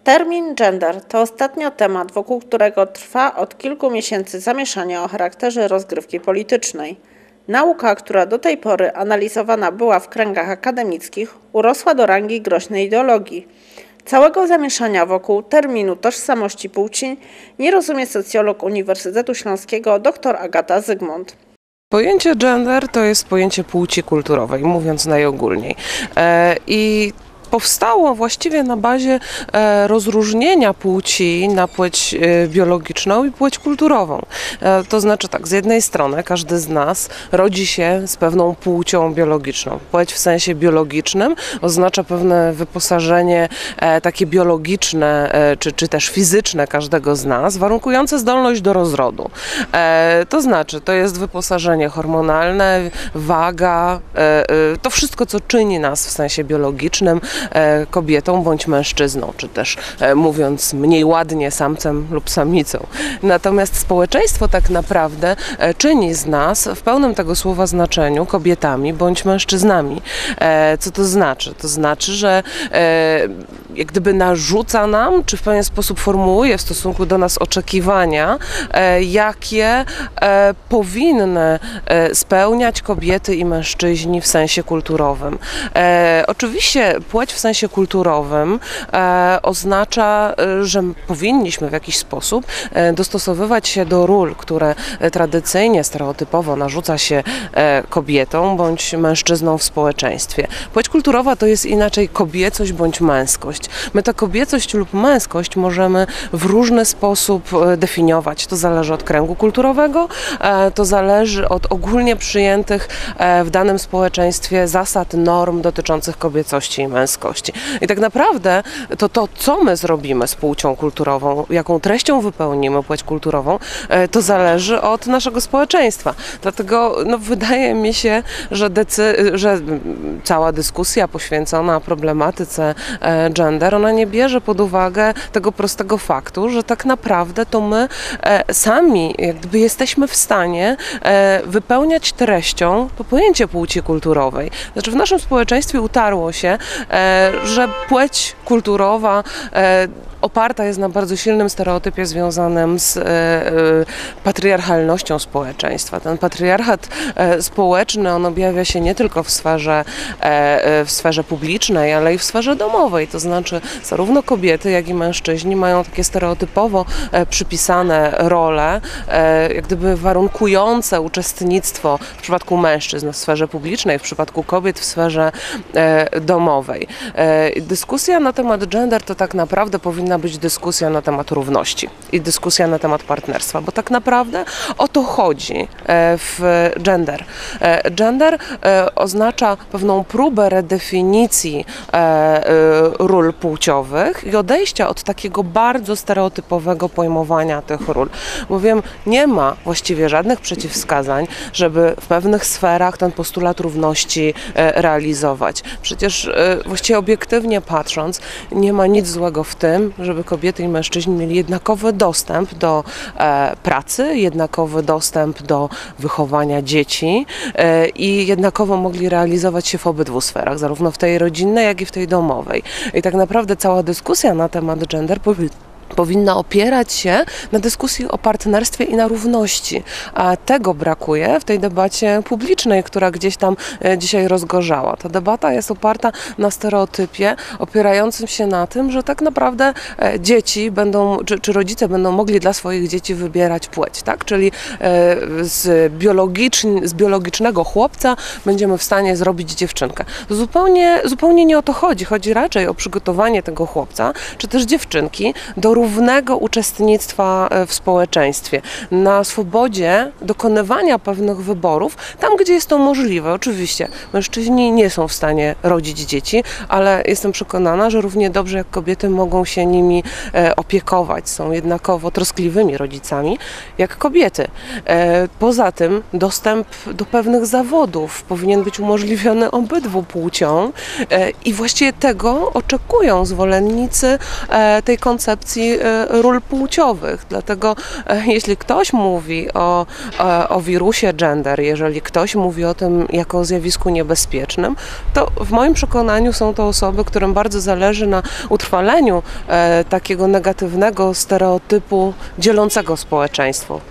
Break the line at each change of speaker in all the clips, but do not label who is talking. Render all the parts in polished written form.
Termin gender to ostatnio temat, wokół którego trwa od kilku miesięcy zamieszanie o charakterze rozgrywki politycznej. Nauka, która do tej pory analizowana była w kręgach akademickich, urosła do rangi groźnej ideologii. Całego zamieszania wokół terminu tożsamości płci nie rozumie socjolog Uniwersytetu Śląskiego dr Agata Zygmunt.
Pojęcie gender to jest pojęcie płci kulturowej, mówiąc najogólniej. I powstało właściwie na bazie rozróżnienia płci na płeć biologiczną i płeć kulturową. To znaczy tak, z jednej strony każdy z nas rodzi się z pewną płcią biologiczną. Płeć w sensie biologicznym oznacza pewne wyposażenie takie biologiczne czy też fizyczne każdego z nas, warunkujące zdolność do rozrodu. To znaczy, to jest wyposażenie hormonalne, waga, to wszystko, co czyni nas w sensie biologicznym kobietą bądź mężczyzną, czy też mówiąc mniej ładnie samcem lub samicą. Natomiast społeczeństwo tak naprawdę czyni z nas w pełnym tego słowa znaczeniu kobietami bądź mężczyznami. Co to znaczy? To znaczy, że jak gdyby narzuca nam, czy w pewien sposób formułuje w stosunku do nas oczekiwania, jakie powinny spełniać kobiety i mężczyźni w sensie kulturowym. Oczywiście płeć w sensie kulturowym oznacza, że powinniśmy w jakiś sposób dostosowywać się do ról, które tradycyjnie, stereotypowo narzuca się kobietom bądź mężczyznom w społeczeństwie. Płeć kulturowa to jest inaczej kobiecość bądź męskość. My tę kobiecość lub męskość możemy w różny sposób definiować. To zależy od kręgu kulturowego, to zależy od ogólnie przyjętych w danym społeczeństwie zasad, norm dotyczących kobiecości i męskości. I tak naprawdę to, co my zrobimy z płcią kulturową, jaką treścią wypełnimy płeć kulturową, to zależy od naszego społeczeństwa. Dlatego wydaje mi się, że cała dyskusja poświęcona problematyce gender, ona nie bierze pod uwagę tego prostego faktu, że tak naprawdę to my sami jakby jesteśmy w stanie wypełniać treścią to pojęcie płci kulturowej. Znaczy w naszym społeczeństwie utarło się, że płeć kulturowa oparta jest na bardzo silnym stereotypie związanym z patriarchalnością społeczeństwa. Ten patriarchat społeczny, on objawia się nie tylko w sferze publicznej, ale i w sferze domowej. To znaczy zarówno kobiety, jak i mężczyźni mają takie stereotypowo przypisane role, jak gdyby warunkujące uczestnictwo w przypadku mężczyzn w sferze publicznej, w przypadku kobiet w sferze domowej. Dyskusja na temat gender to tak naprawdę powinna być dyskusja na temat równości i dyskusja na temat partnerstwa, bo tak naprawdę o to chodzi w gender. Gender oznacza pewną próbę redefinicji ról płciowych i odejścia od takiego bardzo stereotypowego pojmowania tych ról. Bowiem nie ma właściwie żadnych przeciwwskazań, żeby w pewnych sferach ten postulat równości realizować. Przecież właściwie obiektywnie patrząc, nie ma nic złego w tym, żeby kobiety i mężczyźni mieli jednakowy dostęp do pracy, jednakowy dostęp do wychowania dzieci i jednakowo mogli realizować się w obydwu sferach, zarówno w tej rodzinnej, jak i w tej domowej. I tak naprawdę cała dyskusja na temat gender powinna opierać się na dyskusji o partnerstwie i na równości, a tego brakuje w tej debacie publicznej, która gdzieś tam dzisiaj rozgorzała. Ta debata jest oparta na stereotypie opierającym się na tym, że tak naprawdę dzieci będą, czy rodzice będą mogli dla swoich dzieci wybierać płeć, tak? Czyli z biologicznego chłopca będziemy w stanie zrobić dziewczynkę. To zupełnie nie o to chodzi. Chodzi raczej o przygotowanie tego chłopca, czy też dziewczynki do równego uczestnictwa w społeczeństwie, na swobodzie dokonywania pewnych wyborów, tam gdzie jest to możliwe. Oczywiście mężczyźni nie są w stanie rodzić dzieci, ale jestem przekonana, że równie dobrze jak kobiety mogą się nimi opiekować, są jednakowo troskliwymi rodzicami jak kobiety. Poza tym dostęp do pewnych zawodów powinien być umożliwiony obydwu płciom i właściwie tego oczekują zwolennicy tej koncepcji i ról płciowych. Dlatego jeśli ktoś mówi o wirusie gender, jeżeli ktoś mówi o tym jako o zjawisku niebezpiecznym, to w moim przekonaniu są to osoby, którym bardzo zależy na utrwaleniu takiego negatywnego stereotypu dzielącego społeczeństwo,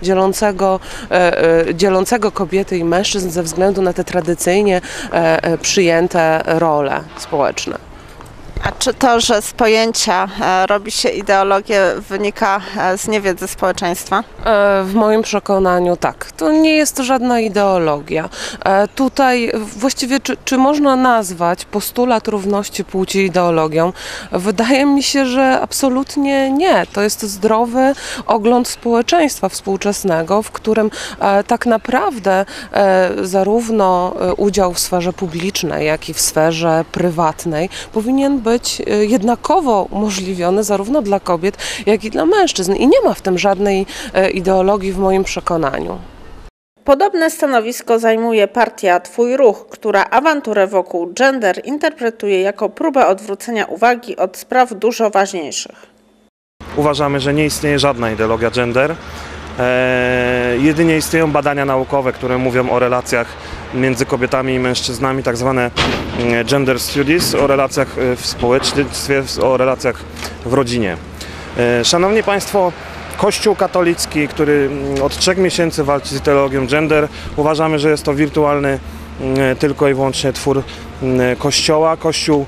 dzielącego kobiety i mężczyzn ze względu na te tradycyjnie przyjęte role społeczne.
A czy to, że z pojęcia robi się ideologię, wynika z niewiedzy społeczeństwa?
W moim przekonaniu tak. To nie jest żadna ideologia. Tutaj właściwie czy można nazwać postulat równości płci ideologią? Wydaje mi się, że absolutnie nie. To jest zdrowy ogląd społeczeństwa współczesnego, w którym tak naprawdę zarówno udział w sferze publicznej, jak i w sferze prywatnej powinien być jednakowo umożliwiony zarówno dla kobiet, jak i dla mężczyzn. I nie ma w tym żadnej ideologii w moim przekonaniu.
Podobne stanowisko zajmuje partia Twój Ruch, która awanturę wokół gender interpretuje jako próbę odwrócenia uwagi od spraw dużo ważniejszych.
Uważamy, że nie istnieje żadna ideologia gender. Jedynie istnieją badania naukowe, które mówią o relacjach między kobietami i mężczyznami, tak zwane gender studies, o relacjach w społeczeństwie, o relacjach w rodzinie. Szanowni Państwo, Kościół katolicki, który od 3 miesięcy walczy z ideologią gender, uważamy, że jest to wirtualny tylko i wyłącznie twór Kościoła. Kościół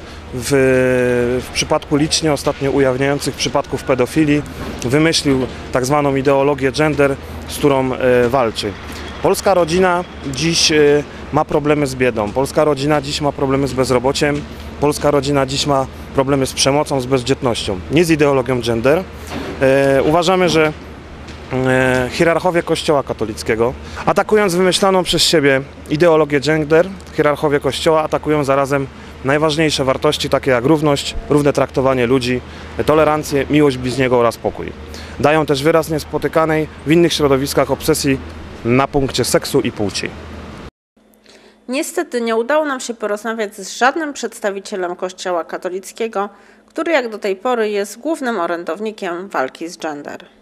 w przypadku licznie ostatnio ujawniających przypadków pedofilii wymyślił tak zwaną ideologię gender, z którą walczy. Polska rodzina dziś ma problemy z biedą, polska rodzina dziś ma problemy z bezrobociem, polska rodzina dziś ma problemy z przemocą, z bezdzietnością, nie z ideologią gender. Uważamy, że hierarchowie Kościoła katolickiego, atakując wymyśloną przez siebie ideologię gender, hierarchowie Kościoła atakują zarazem najważniejsze wartości, takie jak równość, równe traktowanie ludzi, tolerancję, miłość bliźniego oraz pokój. Dają też wyraz niespotykanej w innych środowiskach obsesji na punkcie seksu i płci.
Niestety nie udało nam się porozmawiać z żadnym przedstawicielem Kościoła katolickiego, który jak do tej pory jest głównym orędownikiem walki z gender.